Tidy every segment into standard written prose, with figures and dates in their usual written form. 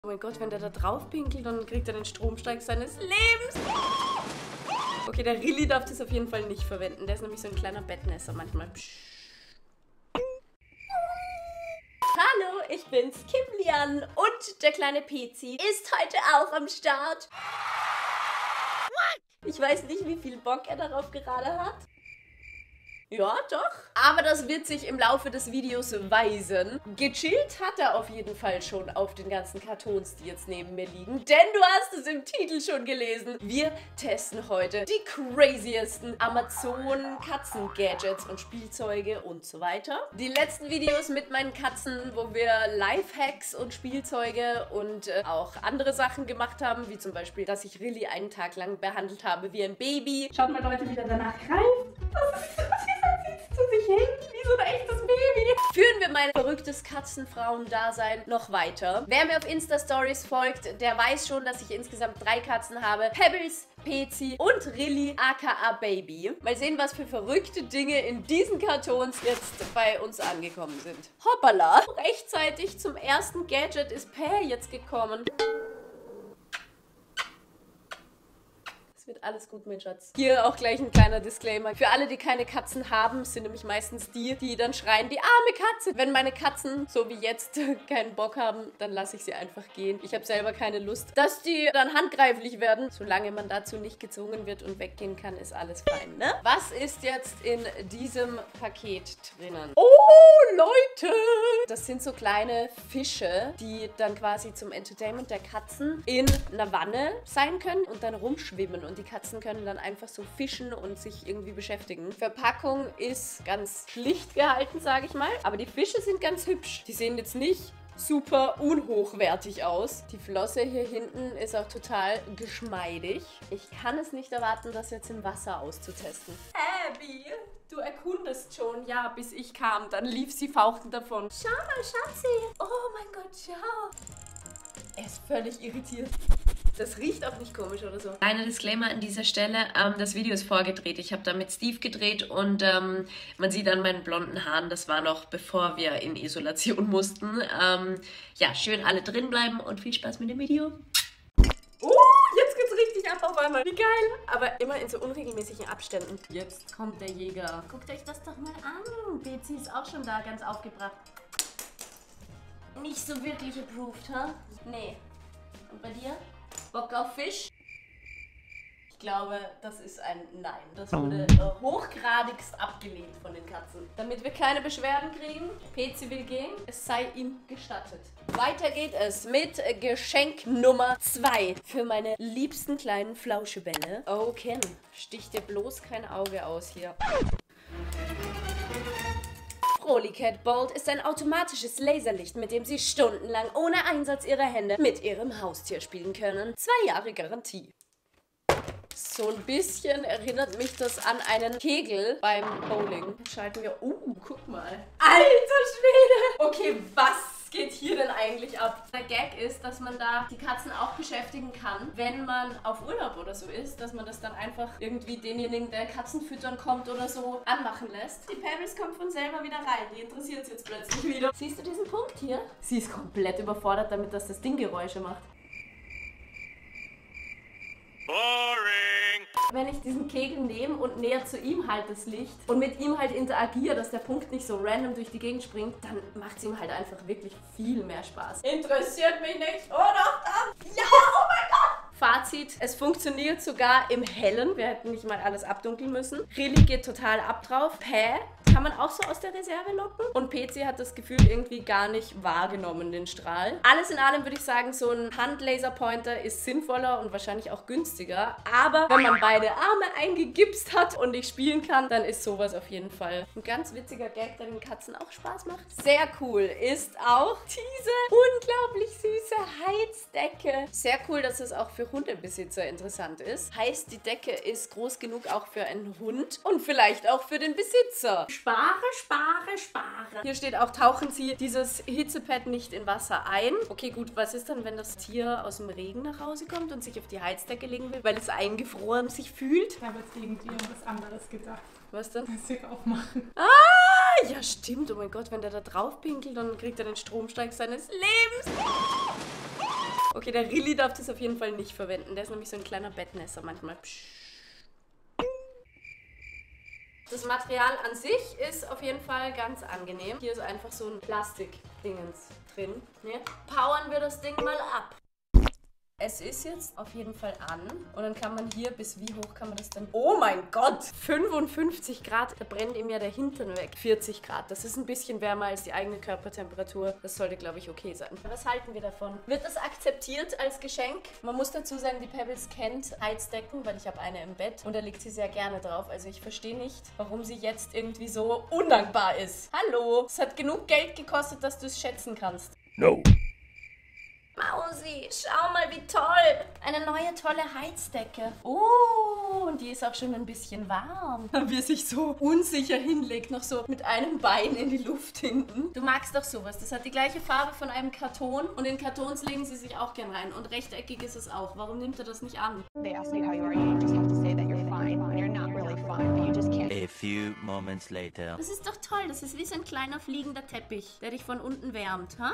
Oh mein Gott, wenn der da drauf pinkelt, dann kriegt er den Stromstreik seines Lebens. Okay, der Rilli darf das auf jeden Fall nicht verwenden. Der ist nämlich so ein kleiner Bettnässer manchmal. Psch. Hallo, ich bin's, Kimlian. Und der kleine Pezi ist heute auch am Start. Ich weiß nicht, wie viel Bock er darauf gerade hat. Ja, doch. Aber das wird sich im Laufe des Videos weisen. Gechillt hat er auf jeden Fall schon auf den ganzen Kartons, die jetzt neben mir liegen. Denn du hast es im Titel schon gelesen. Wir testen heute die craziesten Amazon-Katzen-Gadgets und Spielzeuge und so weiter. Die letzten Videos mit meinen Katzen, wo wir Lifehacks und Spielzeuge und auch andere Sachen gemacht haben, wie zum Beispiel, dass ich Rilli einen Tag lang behandelt habe wie ein Baby. Schaut mal Leute, wie der danach greift. Zu sich hin, wie so ein echtes Baby. Führen wir mein verrücktes Katzenfrauen-Dasein noch weiter. Wer mir auf Insta-Stories folgt, der weiß schon, dass ich insgesamt 3 Katzen habe. Pebbles, Pezi und Rilli aka Baby. Mal sehen, was für verrückte Dinge in diesen Kartons jetzt bei uns angekommen sind. Hoppala! Rechtzeitig zum ersten Gadget ist Pä jetzt gekommen. Wird alles gut, mein Schatz. Hier auch gleich ein kleiner Disclaimer. Für alle, die keine Katzen haben, sind nämlich meistens die dann schreien, die arme Katze. Wenn meine Katzen, so wie jetzt, keinen Bock haben, dann lasse ich sie einfach gehen. Ich habe selber keine Lust, dass die dann handgreiflich werden. Solange man dazu nicht gezwungen wird und weggehen kann, ist alles fein, ne? Was ist jetzt in diesem Paket drinnen? Oh, Leute! Das sind so kleine Fische, die dann quasi zum Entertainment der Katzen in einer Wanne sein können und dann rumschwimmen. Und die Katzen können dann einfach so fischen und sich irgendwie beschäftigen. Verpackung ist ganz schlicht gehalten, sage ich mal. Aber die Fische sind ganz hübsch. Die sehen jetzt nicht super unhochwertig aus. Die Flosse hier hinten ist auch total geschmeidig. Ich kann es nicht erwarten, das jetzt im Wasser auszutesten. Abby, du erkundest schon. Ja, bis ich kam. Dann lief sie fauchtend davon. Schau mal, Schatzi. Oh mein Gott, schau. Er ist völlig irritiert. Das riecht auch nicht komisch oder so. Kleiner Disclaimer an dieser Stelle. Das Video ist vorgedreht. Ich habe da mit Steve gedreht und man sieht an meinen blonden Haaren, das war noch bevor wir in Isolation mussten. Ja, schön alle drin bleiben und viel Spaß mit dem Video. Jetzt geht's richtig ab auf einmal. Wie geil. Aber immer in so unregelmäßigen Abständen. Jetzt kommt der Jäger. Guckt euch das doch mal an. Bezi ist auch schon da, ganz aufgebracht. Nicht so wirklich approved, ha? Nee. Und bei dir? Bock auf Fisch? Ich glaube, das ist ein Nein. Das wurde hochgradigst abgelehnt von den Katzen. Damit wir keine Beschwerden kriegen, Pezi will gehen, es sei ihm gestattet. Weiter geht es mit Geschenk Nummer 2 für meine liebsten kleinen Flauschebälle. Oh, Ken, stich dir bloß kein Auge aus hier. Froliccat Bolt ist ein automatisches Laserlicht, mit dem Sie stundenlang ohne Einsatz Ihrer Hände mit Ihrem Haustier spielen können. 2 Jahre Garantie. So ein bisschen erinnert mich das an einen Kegel beim Bowling. Schalten wir... guck mal. Alter Schwede! Okay, was geht hier denn eigentlich ab? Der Gag ist, dass man da die Katzen auch beschäftigen kann, wenn man auf Urlaub oder so ist, dass man das dann einfach irgendwie denjenigen, der Katzen füttern kommt oder so, anmachen lässt. Die Pebbles kommt von selber wieder rein. Die interessiert es jetzt plötzlich wieder. Siehst du diesen Punkt hier? Sie ist komplett überfordert damit, dass das Ding Geräusche macht. Boring. Wenn ich diesen Kegel nehme und näher zu ihm halt das Licht und mit ihm halt interagiere, dass der Punkt nicht so random durch die Gegend springt, dann macht es ihm halt einfach wirklich viel mehr Spaß. Interessiert mich nicht. Oh doch, ja, oh mein Gott. Fazit, es funktioniert sogar im Hellen. Wir hätten nicht mal alles abdunkeln müssen. Rilli geht total ab drauf. Pä kann man auch so aus der Reserve locken. Und Pezi hat das Gefühl irgendwie gar nicht wahrgenommen, den Strahl. Alles in allem würde ich sagen, so ein Handlaserpointer ist sinnvoller und wahrscheinlich auch günstiger. Aber wenn man beide Arme eingegipst hat und nicht spielen kann, dann ist sowas auf jeden Fall ein ganz witziger Gag, der den Katzen auch Spaß macht. Sehr cool ist auch diese unglaublich süße Heizdecke. Sehr cool, dass es auch für Hundebesitzer interessant ist. Heißt, die Decke ist groß genug auch für einen Hund und vielleicht auch für den Besitzer. Spare, spare, spare. Hier steht auch, tauchen Sie dieses Hitzepad nicht in Wasser ein. Okay, gut, was ist dann, wenn das Tier aus dem Regen nach Hause kommt und sich auf die Heizdecke legen will, weil es eingefroren sich fühlt? Ich habe jetzt irgendwie an was anderes gedacht. Was denn? Das hier aufmachen. Ah, ja stimmt. Oh mein Gott, wenn der da drauf pinkelt, dann kriegt er den Stromstreik seines Lebens. Okay, der Rilli darf das auf jeden Fall nicht verwenden. Der ist nämlich so ein kleiner Bettnässer manchmal. Das Material an sich ist auf jeden Fall ganz angenehm. Hier ist einfach so ein Plastik-Dingens drin. Ne? Powern wir das Ding mal ab. Es ist jetzt auf jeden Fall an. Und dann kann man hier, bis wie hoch kann man das denn? Oh mein Gott! 55 Grad, da brennt ihm ja der Hintern weg. 40 Grad, das ist ein bisschen wärmer als die eigene Körpertemperatur. Das sollte, glaube ich, okay sein. Was halten wir davon? Wird das akzeptiert als Geschenk? Man muss dazu sagen, die Pebbles kennt Heizdecken, weil ich habe eine im Bett. Und da liegt sie sehr gerne drauf. Also ich verstehe nicht, warum sie jetzt irgendwie so undankbar ist. Hallo! Es hat genug Geld gekostet, dass du es schätzen kannst. No. Mausi, schau mal, wie toll. Eine neue, tolle Heizdecke. Oh, und die ist auch schon ein bisschen warm. Wie er sich so unsicher hinlegt, noch so mit einem Bein in die Luft hinten. Du magst doch sowas. Das hat die gleiche Farbe von einem Karton. Und in Kartons legen sie sich auch gern rein. Und rechteckig ist es auch. Warum nimmt er das nicht an? They ask you how you are, you just have to say that you're fine when you're not really fine, but you just can't. A few moments later. Das ist doch toll. Das ist wie so ein kleiner fliegender Teppich, der dich von unten wärmt, ha?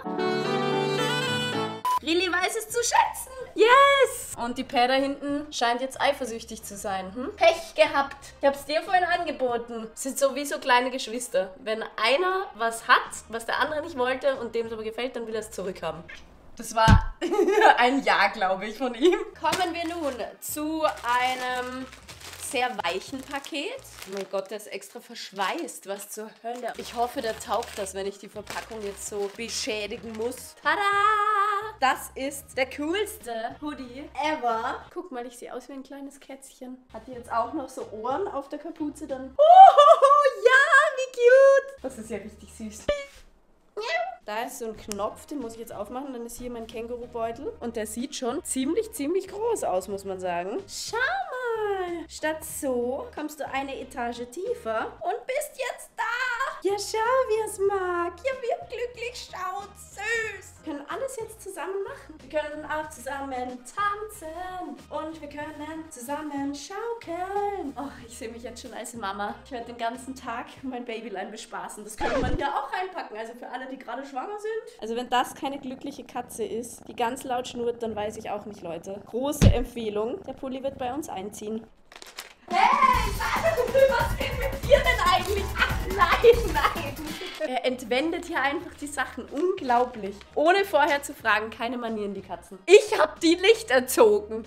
Rilli weiß es zu schätzen. Yes! Und die Pair da hinten scheint jetzt eifersüchtig zu sein. Pech gehabt. Ich hab's dir vorhin angeboten. Es sind sowieso kleine Geschwister. Wenn einer was hat, was der andere nicht wollte und dem es aber gefällt, dann will er es zurückhaben. Das war ein Ja, glaube ich, von ihm. Kommen wir nun zu einem sehr weichen Paket. Oh mein Gott, der ist extra verschweißt. Was zur Hölle. Ich hoffe, der taugt das, wenn ich die Verpackung jetzt so beschädigen muss. Tada! Das ist der coolste Hoodie ever. Guck mal, ich sehe aus wie ein kleines Kätzchen. Hat die jetzt auch noch so Ohren auf der Kapuze dann? Oh, ja, wie cute. Das ist ja richtig süß. Da ist so ein Knopf, den muss ich jetzt aufmachen. Dann ist hier mein Kängurubeutel. Und der sieht schon ziemlich groß aus, muss man sagen. Schau mal. Statt so kommst du eine Etage tiefer und bist jetzt da. Ja, schau, wie es mag. Ja, wie glücklich schaut. Süß. Wir können alles jetzt zusammen machen. Wir können auch zusammen tanzen. Und wir können zusammen schaukeln. Oh, ich sehe mich jetzt schon als Mama. Ich werde den ganzen Tag mein Babylein bespaßen. Das könnte man hier auch reinpacken. Also für alle, die gerade schwanger sind. Also wenn das keine glückliche Katze ist, die ganz laut schnurrt, dann weiß ich auch nicht, Leute. Große Empfehlung. Der Pulli wird bei uns einziehen. Hey, was ist mit dir denn eigentlich? Ach, nein. Er entwendet hier einfach die Sachen. Unglaublich. Ohne vorher zu fragen, keine Manieren, die Katzen. Ich hab die nicht erzogen.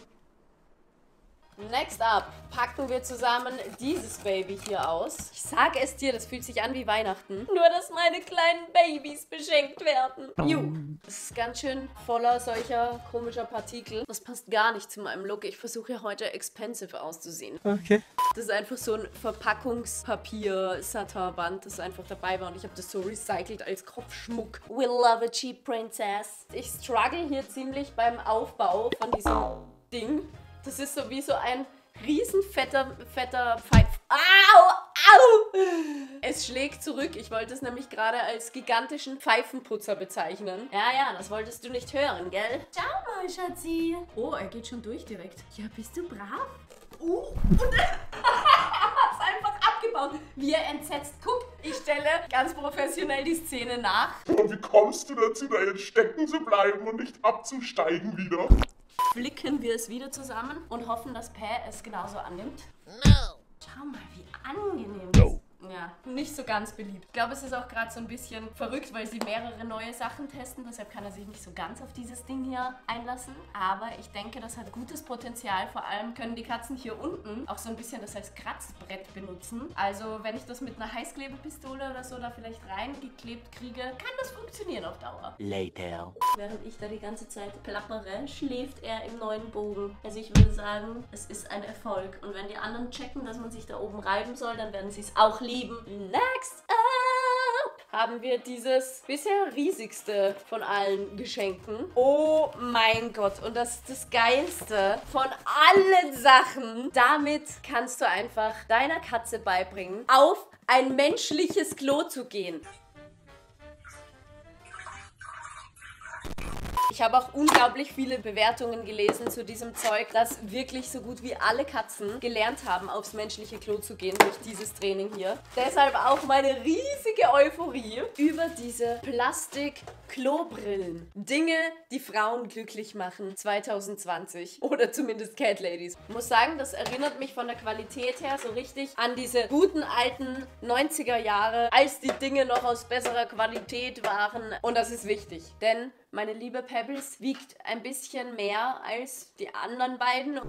Next up packen wir zusammen dieses Baby hier aus. Ich sage es dir, das fühlt sich an wie Weihnachten. Nur, dass meine kleinen Babys beschenkt werden. Juh. Das ist ganz schön voller solcher komischer Partikel. Das passt gar nicht zu meinem Look. Ich versuche ja heute expensive auszusehen. Okay. Das ist einfach so ein Verpackungspapier-Satin-Band, das einfach dabei war. Und ich habe das so recycelt als Kopfschmuck. We love a cheap princess. Ich struggle hier ziemlich beim Aufbau von diesem Ding. Das ist so wie so ein riesen fetter Pfeif. Au! Au! Es schlägt zurück. Ich wollte es nämlich gerade als gigantischen Pfeifenputzer bezeichnen. Ja, das wolltest du nicht hören, gell? Schau mal, Schatzi. Oh, er geht schon durch direkt. Ja, bist du brav? Und er hat es einfach abgebaut. Wie er entsetzt. Guck, ich stelle ganz professionell die Szene nach. Und wie kommst du dazu, da jetzt stecken zu bleiben und nicht abzusteigen wieder? Flicken wir es wieder zusammen und hoffen, dass Pä es genauso annimmt. No. Schau mal, wie angenehm das ist. Ja, nicht so ganz beliebt. Ich glaube, es ist auch gerade so ein bisschen verrückt, weil sie mehrere neue Sachen testen. Deshalb kann er sich nicht so ganz auf dieses Ding hier einlassen. Aber ich denke, das hat gutes Potenzial. Vor allem können die Katzen hier unten auch so ein bisschen das als Kratzbrett benutzen. Also wenn ich das mit einer Heißklebepistole oder so da vielleicht reingeklebt kriege, kann das funktionieren auf Dauer. Later. Während ich da die ganze Zeit plappere, schläft er im neuen Bogen. Also ich würde sagen, es ist ein Erfolg. Und wenn die anderen checken, dass man sich da oben reiben soll, dann werden sie es auch lieben. Next up haben wir dieses bisher riesigste von allen Geschenken. Oh mein Gott. Und das ist das Geilste von allen Sachen. Damit kannst du einfach deiner Katze beibringen, auf ein menschliches Klo zu gehen. Ich habe auch unglaublich viele Bewertungen gelesen zu diesem Zeug, dass wirklich so gut wie alle Katzen gelernt haben, aufs menschliche Klo zu gehen durch dieses Training hier. Deshalb auch meine riesige Euphorie über diese Plastik-Klobrillen. Dinge, die Frauen glücklich machen 2020. Oder zumindest Cat Ladies. Ich muss sagen, das erinnert mich von der Qualität her so richtig an diese guten alten 90er Jahre, als die Dinge noch aus besserer Qualität waren. Und das ist wichtig, denn meine liebe Pebbles wiegt ein bisschen mehr als die anderen beiden.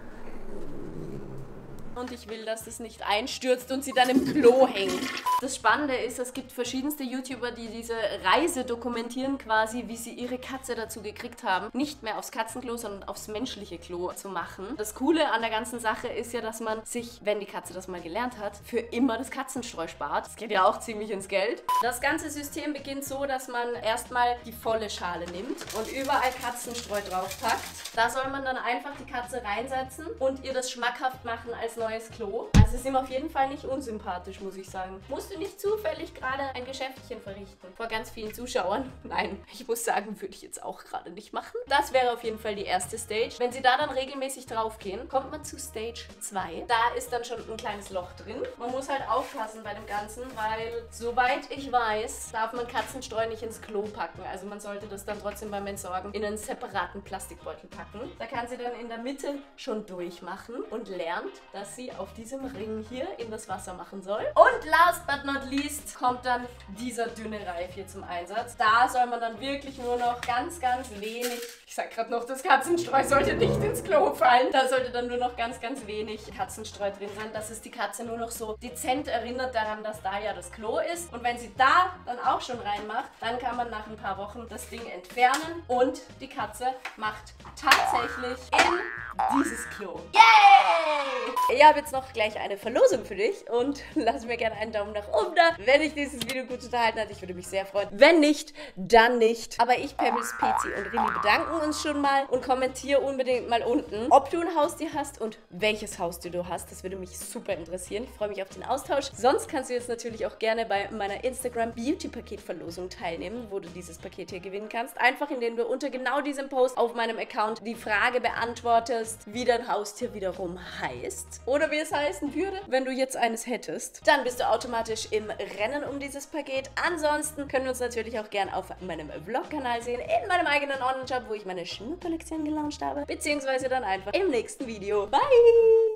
Und ich will, dass das nicht einstürzt und sie dann im Klo hängt. Das Spannende ist, es gibt verschiedenste YouTuber, die diese Reise dokumentieren quasi, wie sie ihre Katze dazu gekriegt haben, nicht mehr aufs Katzenklo, sondern aufs menschliche Klo zu machen. Das Coole an der ganzen Sache ist ja, dass man sich, wenn die Katze das mal gelernt hat, für immer das Katzenstreu spart. Das geht ja auch ziemlich ins Geld. Das ganze System beginnt so, dass man erstmal die volle Schale nimmt und überall Katzenstreu draufpackt. Da soll man dann einfach die Katze reinsetzen und ihr das schmackhaft machen als neues Klo. Also ist ihm auf jeden Fall nicht unsympathisch, muss ich sagen. Musst du nicht zufällig gerade ein Geschäftchen verrichten? Vor ganz vielen Zuschauern? Nein, ich muss sagen, würde ich jetzt auch gerade nicht machen. Das wäre auf jeden Fall die erste Stage. Wenn sie da dann regelmäßig drauf gehen, kommt man zu Stage 2. Da ist dann schon ein kleines Loch drin. Man muss halt aufpassen bei dem Ganzen, weil soweit ich weiß, darf man Katzenstreu nicht ins Klo packen. Also man sollte das dann trotzdem beim Entsorgen in einen separaten Plastikbeutel packen. Da kann sie dann in der Mitte schon durchmachen und lernt, dass sie auf diesem Ring hier in das Wasser machen soll. Und last but not least kommt dann dieser dünne Reif hier zum Einsatz. Da soll man dann wirklich nur noch ganz, ganz wenig, ich sag gerade noch, das Katzenstreu sollte nicht ins Klo fallen. Da sollte dann nur noch ganz, ganz wenig Katzenstreu drin sein, dass es die Katze nur noch so dezent erinnert daran, dass da ja das Klo ist. Und wenn sie da dann auch schon reinmacht, dann kann man nach ein paar Wochen das Ding entfernen und die Katze macht tatsächlich in dieses Klo. Yay! Ich habe jetzt noch gleich eine Verlosung für dich und lass mir gerne einen Daumen nach oben da, wenn dich dieses Video gut unterhalten hat. Ich würde mich sehr freuen. Wenn nicht, dann nicht. Aber ich, Pebbles, Pezi und Rilly bedanken uns schon mal und kommentiere unbedingt mal unten, ob du ein Haustier hast und welches Haustier du hast. Das würde mich super interessieren. Ich freue mich auf den Austausch. Sonst kannst du jetzt natürlich auch gerne bei meiner Instagram Beauty Paket Verlosung teilnehmen, wo du dieses Paket hier gewinnen kannst. Einfach indem du unter genau diesem Post auf meinem Account die Frage beantwortest, wie dein Haustier wiederum heißt oder wie es heißen würde, wenn du jetzt eines hättest. Dann bist du automatisch im Rennen um dieses Paket. Ansonsten können wir uns natürlich auch gern auf meinem Vlog-Kanal sehen, in meinem eigenen Online-Shop, wo ich meine Schmuckkollektion gelauncht habe, beziehungsweise dann einfach im nächsten Video. Bye!